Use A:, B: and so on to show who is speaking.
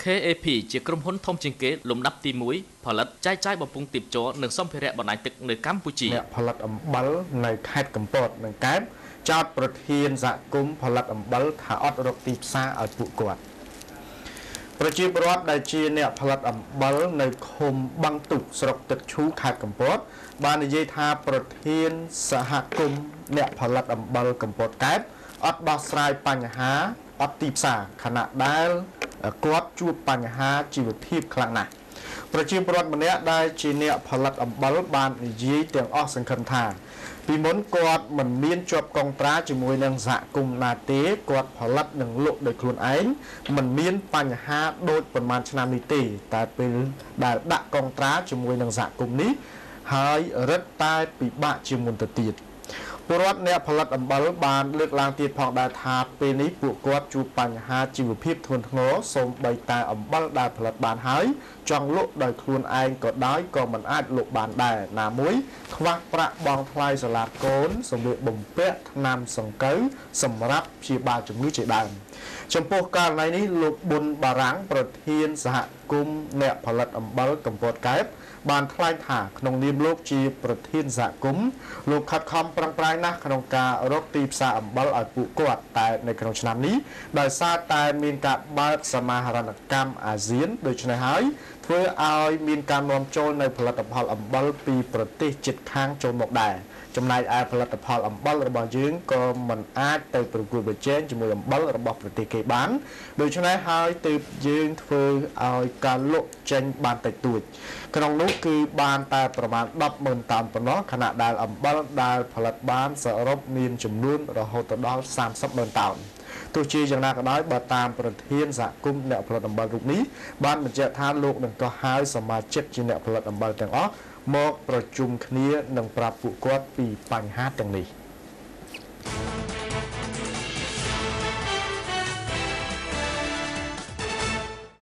A: KAP ជាក្រុមហ៊ុនធំជាងគេលំដាប់ទី1ផលិតចែកចាយបំពង់ទាបជ័រនិងសម្ភារៈបណ្ដាញទឹកនៅកម្ពុជាអ្នកផលិតអំបិលនៅខេត្តកំពតនិងកែបចោទប្រធានសហគមន៍ផលិតអំបិលថាអត់រកទីផ្សារឲ្យពួកគាត់ប្រជាពលរដ្ឋដែលជាអ្នកផលិតអំបិលនៅឃុំបាំងទុកស្រុកទឹកឈូខេត្តកំពតបាននិយាយថាប្រធានសហគមន៍អ្នកផលិតអំបិលកំពតកែបអត់ដោះស្រាយបញ្ហាអត់ទីផ្សារខណៈដែលគាត់ជួបបញ្ហាជីវភាពខ្លាំងណាស់ប្រជាពលរដ្ឋម្នាក់ដែលជាអ្នកផលិតអំបិលបាននិយាយទាំងអស់សង្ឃឹមថាពីមុនគាត់មិនមានជាប់កងត្រាជាមួយនឹងសហគមន៍ណាទេគាត់ផលិតនិងលក់ដោយខ្លួនឯងមិនមានបញ្ហាដូចប៉ុន្មានឆ្នាំនេះទេតែពេលដែលដាក់កងត្រាជាមួយនឹងសហគមន៍នេះហើយរឹតតែពិបាកជាងមុនទៅទៀតពលរដ្ឋអ្នកផលិតអំបិលបានលើកឡើងទៀតផងដែរថាពេលនេះពួកគាត់ជួបបញ្ហាជីវភាពធ្ងន់ធ្ងរសូម្បីតែអំបិលដែលផលិតបានហើយចង់លក់ដោយខ្លួនឯងក៏ដោយក៏មិនអាចលក់បានដែរណាមួយខ្វះប្រាក់បង់ថ្លៃសាលាកូនសម្ភារបំពាក់ថ្នាំសង្កូវសម្រាប់ព្យាបាលជំងឺជាដើមចំពោះករណីនេះលោកប៊ុនបារាំងប្រធានសហគមន៍អ្នកផលិតអំបិលកំពតកែបបានថ្លែងថាក្នុងនាមលោកជាប្រធានសហគមន៍លោកខិតខំប្រឹងប្រែងណាស់ក្នុងការរកទីផ្សារអំបិលឲ្យពួកគាត់តែនៅក្នុងឆ្នាំនេះដោយសារតែមានការបើកសមាហរណកម្មអាស៊ានដូច្នេះហើយធ្វើឲ្យមានការនាំចូលនៅផលិតផលអំបិលពីប្រទេសជិតខាងចូលមកដែរចំណែកឯផលិតផលអំបិលរបស់យើងក៏មិនអាចទៅប្រកួតប្រជែងជាមួយអំបិលរបស់ប្រទេសគេបានដូច្នេះហើយទើបយើងធ្វើឲ្យការលក់ចេញបានតិចតួចក្នុងនោះគឺបានតែប្រមាណ 10,000 តោនប៉ុណ្ណោះខណៈដែលអំបិលដែលផលិតបានសរុបមានចំនួនរហូតដល់ 30,000 តោនទោះជាយ៉ាងណាក៏ដោយបើតាមប្រធានសហគមន៍អ្នកផលិតអំបិលរូបនេះបានបញ្ជាក់ថាលោកនឹងកោះហៅសមាជិកជាអ្នកផលិតអំបិលទាំងអស់មកប្រជុំគ្នានិងប្រាប់ពួកគាត់ពីបញ្ហាទាំងនេះ